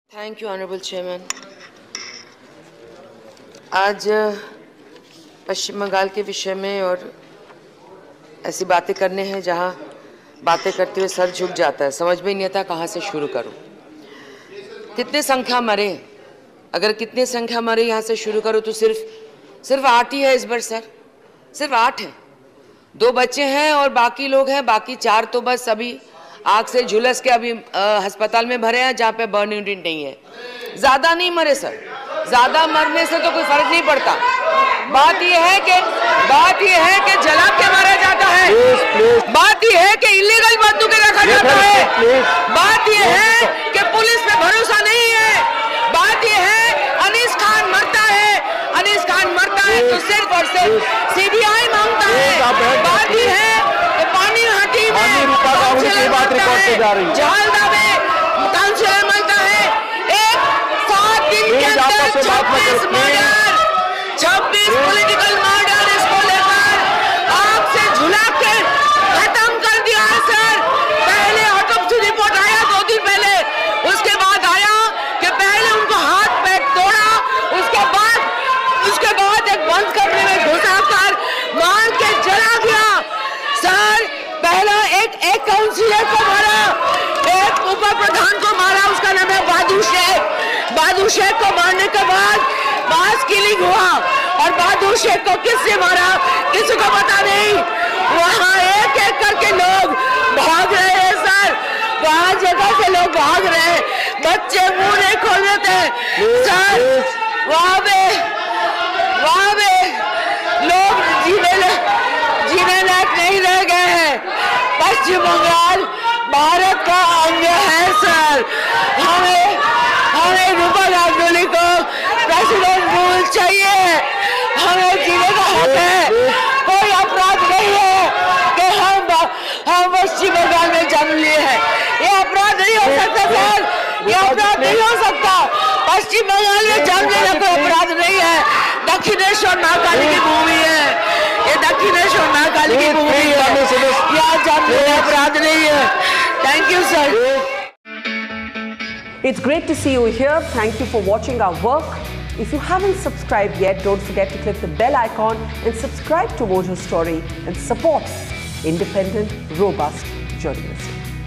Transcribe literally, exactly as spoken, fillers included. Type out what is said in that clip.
Thank you honourable chairman. आज पश्चिम बंगाल के विषय में और ऐसी बातें करने हैं जहां बातें करते हुए सर झुक जाता है, समझ में नहीं आता कहां से शुरू करूं। कितने संख्या मरे, अगर कितने संख्या मरे यहां से शुरू करूं तो सिर्फ सिर्फ आठ ही है इस बार सर, सिर्फ आठ है। दो बच्चे हैं और बाकी लोग हैं, बाकी चार तो बस अभी आग से झुलस के अभी अस्पताल में भरे हैं जहां पे बर्न यूनिट नहीं है। ज्यादा नहीं मरे सर, ज्यादा मरने से तो कोई फर्क नहीं पड़ता। बात यह है कि बात यह है कि जला के मारा जाता है, बात यह है कि इलीगल बंदूकें रखा जाता है, बात यह है कि पुलिस पे भरोसा नहीं है, बात यह है अनीस खान मरता है, अनीस खान मरता है तो सिर्फ और सिर्फ सीबीआई मांगता है। बात यह है कि पानी हाटी में झालदा में काउंसिलर मरता है। एक सात दिन के अंदर छब्बीस मर्डर, छब्बीस पॉलिटिकल मर्डर इसको लेकर आग से झुला के खत्म कर दिया है सर। पहले ऑटोप्सी रिपोर्ट आया दो दिन पहले, उसके बाद आया कि पहले उनको हाथ पैर तोड़ा, उसके बाद उसके बाद एक बंद करने में घुसाकर मार के जला गया सर। पहला एक एक काउंसिलर को मारा, एक उप प्रधान को मारा, उसका नाम है बहादुर शेख। बहादुर शेख को मारने के बाद मास किलिंग हुआ और बहादुर शेख को किसने मारा किसी को पता नहीं। वहाँ एक एक करके लोग भाग रहे हैं सर, वहाँ जगह से लोग भाग रहे हैं, बच्चे मुंह नहीं खोल रहे थे सर। वहाँ पे वहाँ पे लोग जीने जीने लायक नहीं रह गए हैं। पश्चिम बंगाल भारत का अंग है सर। हमें हमें रूपा गांगुली को प्रेसिडेंट रूल चाहिए, हमें जीने का हक है। कोई अपराध नहीं है कि हम हम पश्चिम बंगाल में जन्म लिए हैं, ये अपराध नहीं हो सकता सर, ये अपराध नहीं हो सकता। पश्चिम बंगाल में जन्म लेना कोई अपराध नहीं है। दक्षिणेश्वर महाकाली की भूमि है, ये दक्षिणेश्वर महाकाली की भूमि है, यहाँ जन्म लेना अपराध नहीं है। Thank you sir. It's great to see you here. Thank you for watching our work. If you haven't subscribed yet, don't forget to click the bell icon and subscribe to Mojo Story and support independent, robust journalism.